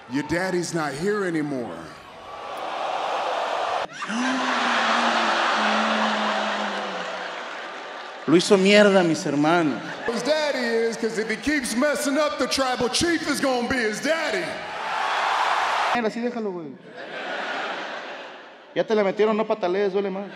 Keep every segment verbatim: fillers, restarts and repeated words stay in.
Your daddy's not here anymore. Lo hizo mierda, mis hermanos. His daddy is, because if he keeps messing up, the tribal chief is gonna be his daddy. Así déjalo, güey. Ya te la metieron, no patalees, duele más.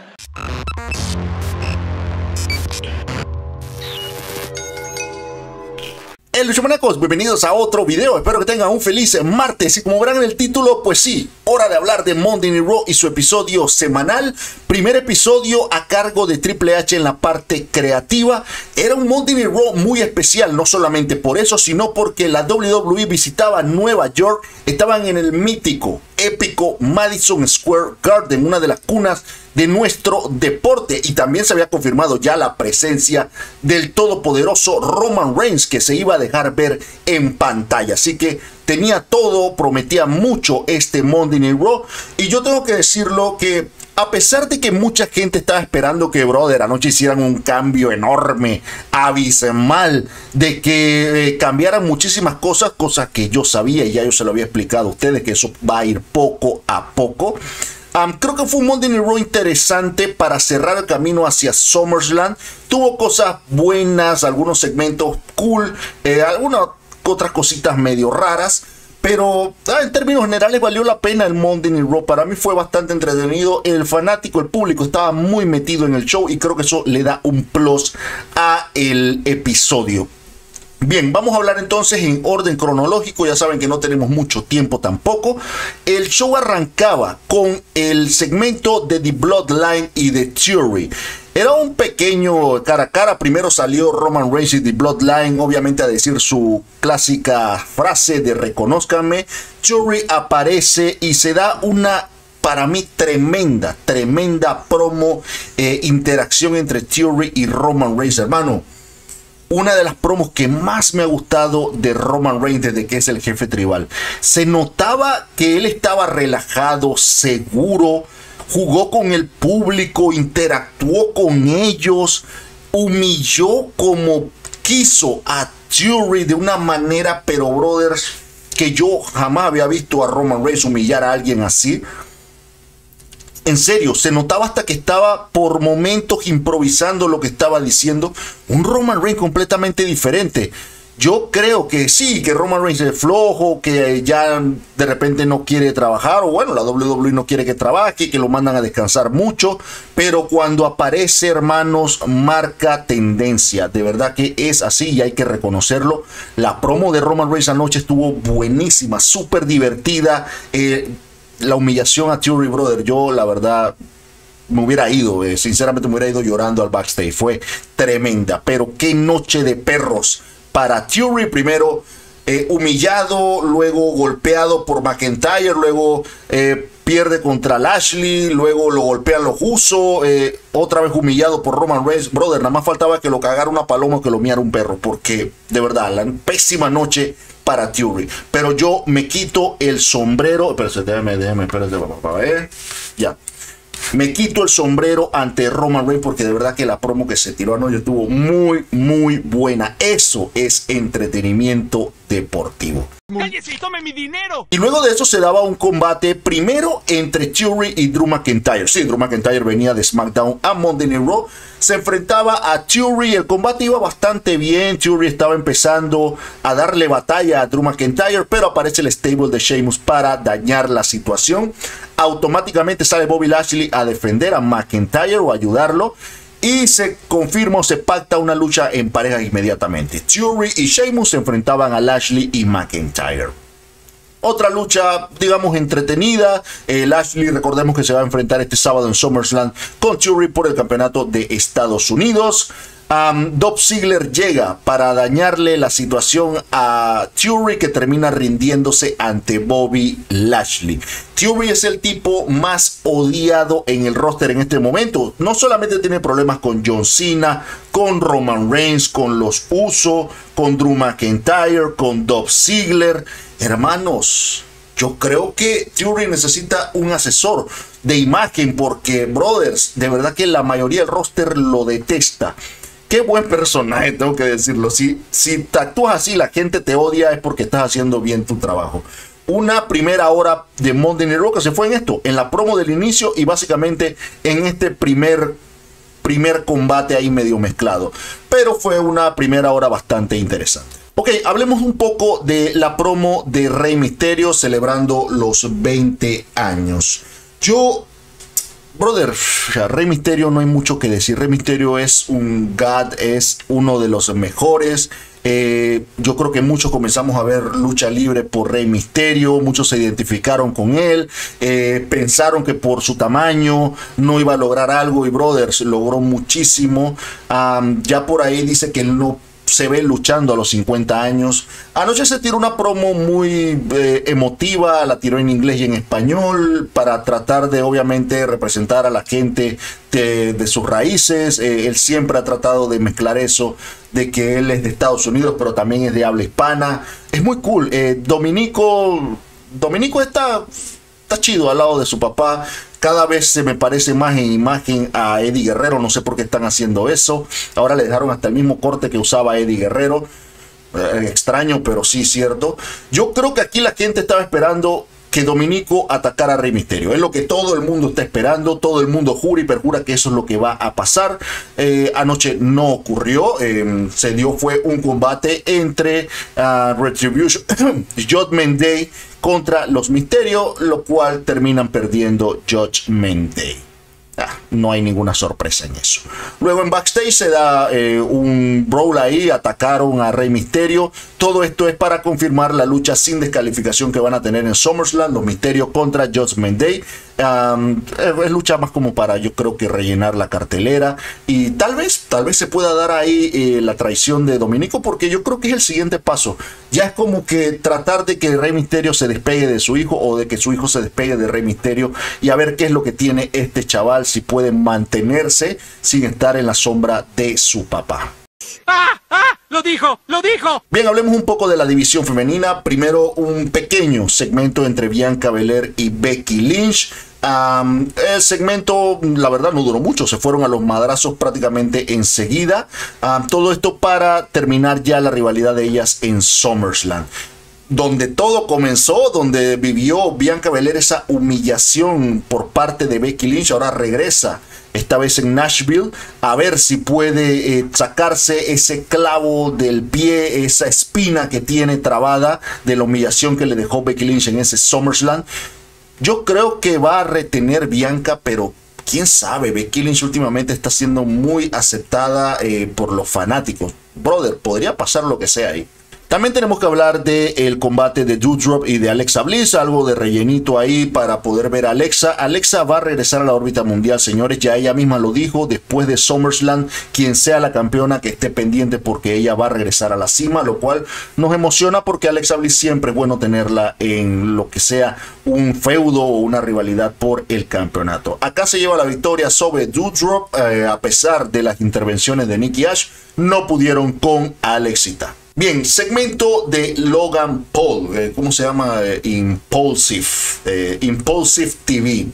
Hey, luchamanacos, bienvenidos a otro video. Espero que tengan un feliz martes. Y como verán en el título, pues sí, hora de hablar de Monday Night Raw y su episodio semanal. Primer episodio a cargo de Triple H en la parte creativa. Era un Monday Night Raw muy especial, no solamente por eso, sino porque la W W E visitaba Nueva York. Estaban en el mítico, épico Madison Square Garden, una de las cunas de nuestro deporte, y también se había confirmado ya la presencia del todopoderoso Roman Reigns, que se iba a dejar ver en pantalla. Así que tenía todo, prometía mucho este Monday Night Raw, y yo tengo que decirlo que a pesar de que mucha gente estaba esperando que, brother, anoche hicieran un cambio enorme, abismal, de que eh, cambiaran muchísimas cosas, cosas que yo sabía y ya yo se lo había explicado a ustedes, que eso va a ir poco a poco. Um, creo que fue un Monday Night Raw interesante para cerrar el camino hacia SummerSlam. Tuvo cosas buenas, algunos segmentos cool, eh, algunas otras cositas medio raras. Pero ah, en términos generales valió la pena el Monday Night Raw. Para mí fue bastante entretenido. El fanático, el público estaba muy metido en el show y creo que eso le da un plus a el episodio. Bien, vamos a hablar entonces en orden cronológico. Ya saben que no tenemos mucho tiempo tampoco. El show arrancaba con el segmento de The Bloodline y de Theory. Era un pequeño cara a cara. Primero salió Roman Reigns y The Bloodline, obviamente a decir su clásica frase de reconózcanme. Theory aparece y se da una, para mí, tremenda, tremenda promo, eh, interacción entre Theory y Roman Reigns, hermano. Una de las promos que más me ha gustado de Roman Reigns desde que es el jefe tribal. Se notaba que él estaba relajado, seguro, jugó con el público, interactuó con ellos, humilló como quiso a Theory de una manera, pero brothers, que yo jamás había visto a Roman Reigns humillar a alguien así. En serio, se notaba hasta que estaba por momentos improvisando lo que estaba diciendo. Un Roman Reigns completamente diferente. Yo creo que sí, que Roman Reigns es flojo, que ya de repente no quiere trabajar, o bueno, la W W E no quiere que trabaje, que lo mandan a descansar mucho, pero cuando aparece, hermanos, marca tendencia. De verdad que es así y hay que reconocerlo. La promo de Roman Reigns anoche estuvo buenísima, súper divertida. Eh, La humillación a Theory, brother, yo la verdad me hubiera ido, eh, sinceramente me hubiera ido llorando al backstage. Fue tremenda, pero qué noche de perros para Theory. Primero eh, humillado, luego golpeado por McIntyre, luego eh, pierde contra Lashley, luego lo golpean los Usos, eh, otra vez humillado por Roman Reigns. Brother, nada más faltaba que lo cagara una paloma o que lo miara un perro, porque de verdad, la pésima noche para Theory. Pero yo me quito el sombrero. Espérate, déjame, déjame, espérate, para ver. Ya. Me quito el sombrero ante Roman Reigns porque de verdad que la promo que se tiró anoche estuvo muy, muy buena. Eso es entretenimiento deportivo. ¡Cállese y tome mi dinero! Y luego de eso se daba un combate primero entre Theory y Drew McIntyre. Sí, Drew McIntyre venía de SmackDown a Monday Night Raw. Se enfrentaba a Theory. El combate iba bastante bien. Theory estaba empezando a darle batalla a Drew McIntyre, pero aparece el stable de Sheamus para dañar la situación. Automáticamente sale Bobby Lashley a defender a McIntyre o ayudarlo. Y se confirma o se pacta una lucha en pareja inmediatamente. Theory y Sheamus se enfrentaban a Lashley y McIntyre. Otra lucha, digamos, entretenida. Eh, Lashley, recordemos que se va a enfrentar este sábado en SummerSlam con Theory por el campeonato de Estados Unidos. Um, Dolph Ziggler llega para dañarle la situación a Theory, que termina rindiéndose ante Bobby Lashley. Theory es el tipo más odiado en el roster en este momento. No solamente tiene problemas con John Cena, con Roman Reigns, con los Usos, con Drew McIntyre, con Dolph Ziggler. Hermanos, yo creo que Theory necesita un asesor de imagen porque, brothers, de verdad que la mayoría del roster lo detesta. Qué buen personaje, tengo que decirlo. Si, si te actúas así, la gente te odia, es porque estás haciendo bien tu trabajo. una primera hora de Monday Night Raw que se fue en esto, en la promo del inicio y básicamente en este primer, primer combate ahí medio mezclado. Pero fue una primera hora bastante interesante. Ok, hablemos un poco de la promo de Rey Mysterio celebrando los veinte años. Yo... Brother, o sea, Rey Mysterio no hay mucho que decir. Rey Mysterio es un God, es uno de los mejores. Eh, yo creo que muchos comenzamos a ver lucha libre por Rey Mysterio. Muchos se identificaron con él. Eh, pensaron que por su tamaño no iba a lograr algo. Y Brothers logró muchísimo. Um, ya por ahí dice que él no se ve luchando a los cincuenta años. Anoche se tiró una promo muy eh, emotiva, la tiró en inglés y en español para tratar de obviamente representar a la gente de, de sus raíces. Eh, él siempre ha tratado de mezclar eso, de que él es de Estados Unidos pero también es de habla hispana. Es muy cool. Eh, Dominico, Dominico está, está chido al lado de su papá. Cada vez se me parece más en imagen a Eddie Guerrero. No sé por qué están haciendo eso. Ahora le dejaron hasta el mismo corte que usaba Eddie Guerrero. Eh, extraño, pero sí cierto. Yo creo que aquí la gente estaba esperando que Dominico atacara a Rey Mysterio. Es lo que todo el mundo está esperando. Todo el mundo jura y perjura que eso es lo que va a pasar. Eh, anoche no ocurrió. Eh, se dio fue un combate entre uh, Retribution y Judgment Day contra los Mysterios, lo cual terminan perdiendo Judgment Day. Ah, no hay ninguna sorpresa en eso. Luego en backstage se da eh, un brawl ahí, atacaron a Rey Mysterio. Todo esto es para confirmar la lucha sin descalificación que van a tener en SummerSlam, los Mysterios contra Judgment Day. Um, es lucha más como para, yo creo que rellenar la cartelera, y tal vez, tal vez se pueda dar ahí eh, la traición de Dominico, porque yo creo que es el siguiente paso. Ya es como que tratar de que Rey Mysterio se despegue de su hijo, o de que su hijo se despegue de Rey Mysterio, y a ver qué es lo que tiene este chaval, si puede mantenerse sin estar en la sombra de su papá. ¡Ah! ¡Ah! ¡Lo dijo! ¡Lo dijo! Bien, hablemos un poco de la división femenina. Primero, un pequeño segmento entre Bianca Belair y Becky Lynch. Um, el segmento, la verdad, no duró mucho. Se fueron a los madrazos prácticamente enseguida. Um, todo esto para terminar ya la rivalidad de ellas en SummerSlam, donde todo comenzó, donde vivió Bianca Belair esa humillación por parte de Becky Lynch. Ahora regresa, esta vez en Nashville, a ver si puede eh, sacarse ese clavo del pie, esa espina que tiene trabada de la humillación que le dejó Becky Lynch en ese SummerSlam. Yo creo que va a retener Bianca, pero quién sabe. Becky Lynch últimamente está siendo muy aceptada eh, por los fanáticos. Brother, podría pasar lo que sea ahí. También tenemos que hablar del combate de Doudrop y de Alexa Bliss, algo de rellenito ahí para poder ver a Alexa. Alexa va a regresar a la órbita mundial, señores, ya ella misma lo dijo, después de SummerSlam, quien sea la campeona que esté pendiente, porque ella va a regresar a la cima, lo cual nos emociona porque Alexa Bliss siempre es bueno tenerla en lo que sea un feudo o una rivalidad por el campeonato. Acá se lleva la victoria sobre Doudrop, eh, a pesar de las intervenciones de Nikki Ash, no pudieron con Alexita. Bien, segmento de Logan Paul, eh, ¿cómo se llama? Eh, Impulsive, eh, Impulsive T V.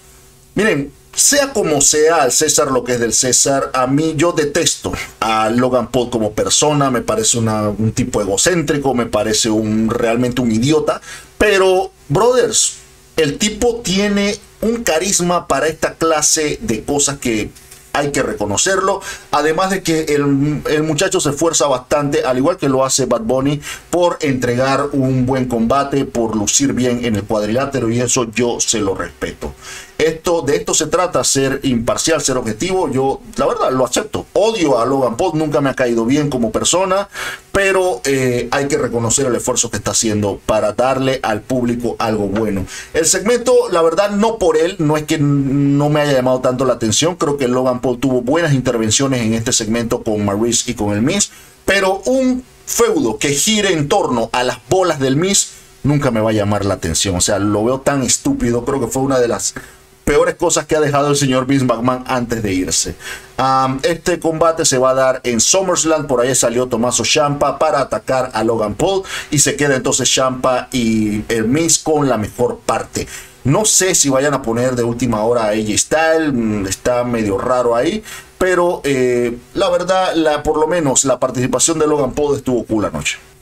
Miren, sea como sea, al César lo que es del César, a mí yo detesto a Logan Paul como persona, me parece una, un tipo egocéntrico, me parece un, realmente un idiota, pero, brothers, el tipo tiene un carisma para esta clase de cosas que hay que reconocerlo, además de que el, el muchacho se esfuerza bastante, al igual que lo hace Bad Bunny, por entregar un buen combate, por lucir bien en el cuadrilátero, y eso yo se lo respeto. Esto, de esto se trata, ser imparcial, ser objetivo. Yo, la verdad, lo acepto. Odio a Logan Paul, nunca me ha caído bien como persona, pero eh, hay que reconocer el esfuerzo que está haciendo para darle al público algo bueno. El segmento, la verdad, no por él, no es que no me haya llamado tanto la atención. Creo que Logan Paul tuvo buenas intervenciones en este segmento con Maryse y con el Miz, pero un feudo que gire en torno a las bolas del Miz nunca me va a llamar la atención. O sea, lo veo tan estúpido. Creo que fue una de las peores cosas que ha dejado el señor Vince McMahon antes de irse. Um, este combate se va a dar en SummerSlam. Por ahí salió Tommaso Ciampa para atacar a Logan Paul, y se queda entonces Ciampa y el Miz con la mejor parte. No sé si vayan a poner de última hora a A J Styles, está medio raro ahí, pero eh, la verdad, la, por lo menos la participación de Logan Paul estuvo cool anoche.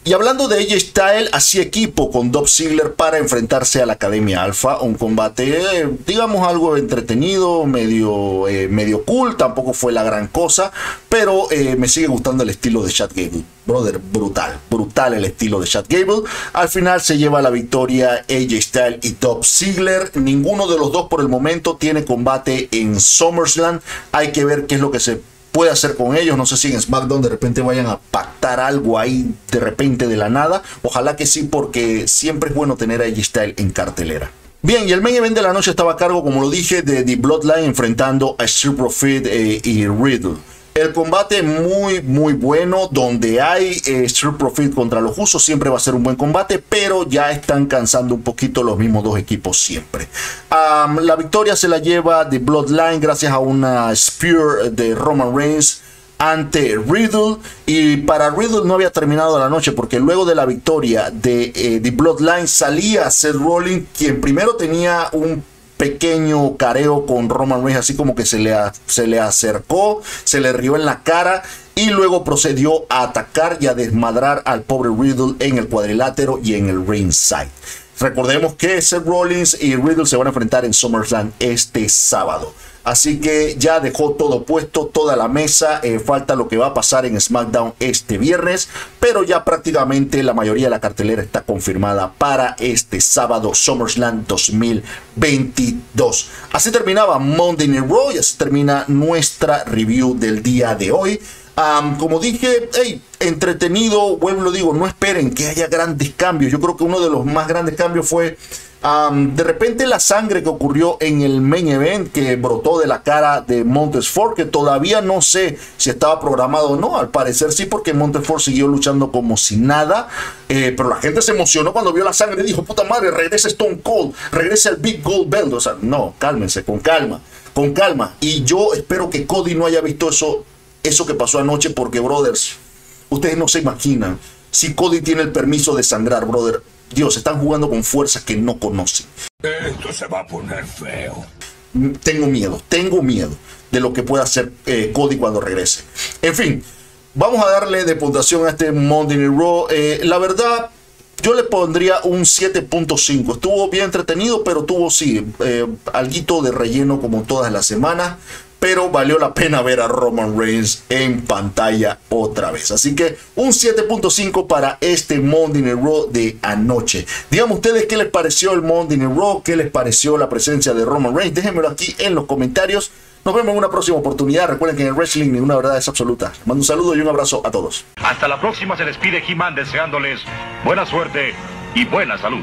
Y hablando de A J Styles, hacía equipo con Dolph Ziggler para enfrentarse a la Academia Alpha. Un combate, eh, digamos, algo entretenido, medio, eh, medio cool. Tampoco fue la gran cosa, pero eh, me sigue gustando el estilo de Chad Gable. Brother, brutal, brutal el estilo de Chad Gable. Al final se lleva la victoria A J Styles y Dolph Ziggler. Ninguno de los dos por el momento tiene combate en SummerSlam. Hay que ver qué es lo que se puede hacer con ellos. No sé si en SmackDown de repente vayan a pactar algo ahí de repente de la nada. Ojalá que sí, porque siempre es bueno tener a A J Styles en cartelera. Bien, y el main event de la noche estaba a cargo, como lo dije, de The Bloodline enfrentando a Street Profit eh, y Riddle. El combate muy muy bueno, donde hay eh, Street Profit contra los Usos, siempre va a ser un buen combate, pero ya están cansando un poquito los mismos dos equipos siempre. Um, la victoria se la lleva The Bloodline gracias a una Spear de Roman Reigns ante Riddle, y para Riddle no había terminado la noche, porque luego de la victoria de eh, The Bloodline salía Seth Rollins, quien primero tenía un pequeño careo con Roman Reigns, así como que se le, se le acercó, se le rió en la cara y luego procedió a atacar y a desmadrar al pobre Riddle en el cuadrilátero y en el ringside. Recordemos que Seth Rollins y Riddle se van a enfrentar en SummerSlam este sábado. Así que ya dejó todo puesto, toda la mesa. Eh, falta lo que va a pasar en SmackDown este viernes, pero ya prácticamente la mayoría de la cartelera está confirmada para este sábado, SummerSlam dos mil veintidós. Así terminaba Monday Night Raw y así termina nuestra review del día de hoy. Um, como dije, hey, entretenido, vuelvo lo digo, no esperen que haya grandes cambios. Yo creo que uno de los más grandes cambios fue Um, de repente la sangre que ocurrió en el main event, que brotó de la cara de Montez Ford, que todavía no sé si estaba programado o no. Al parecer sí, porque Montez Ford siguió luchando como si nada, eh, pero la gente se emocionó cuando vio la sangre y dijo, puta madre, regresa Stone Cold, regresa el Big Gold Belt. O sea, no, cálmense, con calma, con calma. Y yo espero que Cody no haya visto eso, eso que pasó anoche, porque, brothers, ustedes no se imaginan si Cody tiene el permiso de sangrar, brother. Dios, están jugando con fuerzas que no conocen. Esto se va a poner feo. Tengo miedo, tengo miedo de lo que pueda hacer eh, Cody cuando regrese. En fin, vamos a darle de puntuación a este Monday Night Raw. Eh, la verdad, yo le pondría un siete punto cinco. Estuvo bien entretenido, pero tuvo, sí, eh, alguito de relleno como todas las semanas. Pero valió la pena ver a Roman Reigns en pantalla otra vez. Así que un siete punto cinco para este Monday Night Raw de anoche. Díganme ustedes qué les pareció el Monday Night Raw, qué les pareció la presencia de Roman Reigns. Déjenmelo aquí en los comentarios. Nos vemos en una próxima oportunidad. Recuerden que en el wrestling ninguna verdad es absoluta. Les mando un saludo y un abrazo a todos. Hasta la próxima. Se despide He-Man deseándoles buena suerte y buena salud.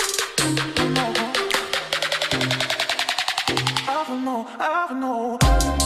I don't know, I don't know.